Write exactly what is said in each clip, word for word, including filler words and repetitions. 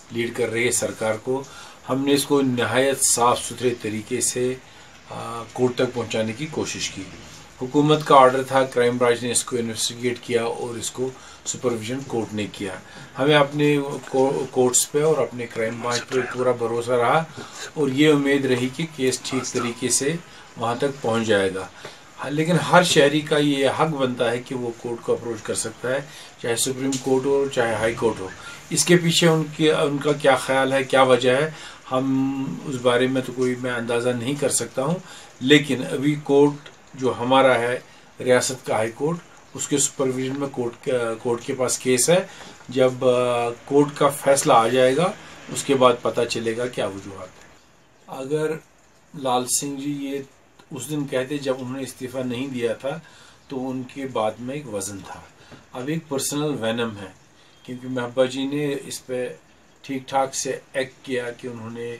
Lead کر رہی ہے سرکار کو. ہم نے اس کو نہایت صاف ستھرے طریقے سے کورٹ تک پہنچانے کی کوشش کی. حکومت کا آرڈر تھا، کرائم برانچ نے اس کو انویسٹیگیٹ کیا اور اس کو سپرویژن کورٹ نے کیا. ہمیں اپنے کورٹس پہ اور اپنے کرائم برانچ پہ پورا بھروسہ رہا اور یہ امید رہی کہ کیس ٹھیک طریقے سے وہاں تک پہنچ جائے گا. لیکن ہر شہری کا یہ حق بنتا ہے کہ وہ کورٹ کو اپروچ کر سکتا ہے، چاہے سپریم کورٹ ہو چاہے ہائی کورٹ ہو. اس کے پیچھے ان کی ان کا کیا خیال ہے، کیا وجہ ہے، ہم اس بارے میں تو کوئی میں اندازہ نہیں کر سکتا ہوں. لیکن ابھی کورٹ جو ہمارا ہے ریاست کا ہائی کورٹ، اس کے سپرویژن میں کورٹ کورٹ کے پاس کیس ہے. جب کورٹ کا فیصلہ آ جائے گا اس کے بعد پتہ چلے گا کیا وجوہات ہیں. اگر لال سنگھ جی یہ اس دن کہتے جب انہوں نے استعفیٰ نہیں دیا تھا تو ان کے بعد میں ایک وزن تھا. اب ایک پرسنل وینم ہے کیونکہ محبوبہ جی نے اس پہ ٹھیک ٹھاک سے ایکٹ کیا کہ انہوں نے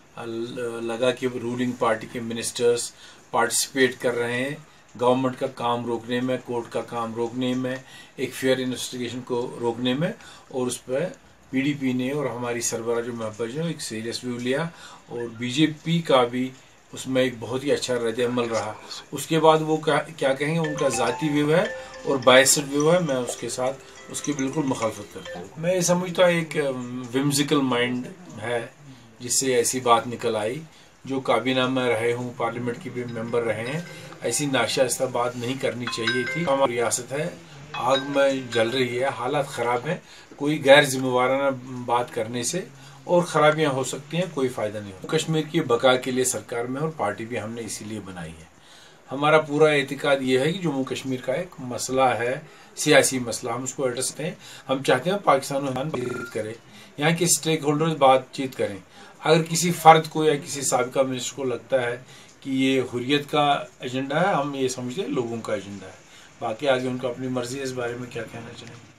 لگا کہ رولنگ پارٹی کے منسٹرز پارٹیسپیٹ کر رہے ہیں گورنمنٹ کا کام روکنے میں، کورٹ کا کام روکنے میں، ایک فیئر انویسٹیگیشن کو روکنے میں. اور اس پہ پی ڈی پی نے اور ہماری سربراہ جو محبوبہ جی نے ایک سیریس ویو لیا اور بی جے پی کا بھی اس میں ایک بہت ہی اچھا رد عمل رہا. اس کے بعد وہ کیا کہیں گے، ان کا ذاتی ویو ہے اور بائسڈ ویو ہے. میں اس کے ساتھ اس کی بالکل مخالفت کرتا ہوں. میں یہ سمجھتا ہوں ایک ومزیکل مائنڈ ہے جس سے ایسی بات نکل آئی. جو کابینہ میں رہے ہوں، پارلیمنٹ کے بھی ممبر رہے ہیں، ایسی ناشائستہ بات نہیں کرنی چاہیے تھی. ہماری ریاست ہے آگ میں جل رہی ہے، حالات خراب ہیں. کوئی غیر ذمہ وارانہ بات کرنے سے اور خرابیاں ہو سکتی ہیں، کوئی فائدہ نہیں ہوتا. کشمیر کی بقا کے لیے سرکار میں اور پارٹی بھی ہم نے اسی لیے بنائی ہے. ہمارا پورا اعتقاد یہ ہے کہ جموں کشمیر کا ایک مسئلہ ہے، سیاسی مسئلہ، ہم اس کو ایڈریس کریں. ہم چاہتے ہیں پاکستان میں بات چیت کرے، یہاں کے اسٹیک ہولڈرز بات چیت کریں. اگر کسی فرد کو یا کسی سابقہ منسٹر کو لگتا ہے کہ یہ حریت کا ایجنڈا ہے، ہم یہ سمجھتے ہیں لوگوں کا ایجنڈا ہے. باقی آگے ان کو اپنی مرضی ہے اس بارے میں کیا کہنا چاہیں.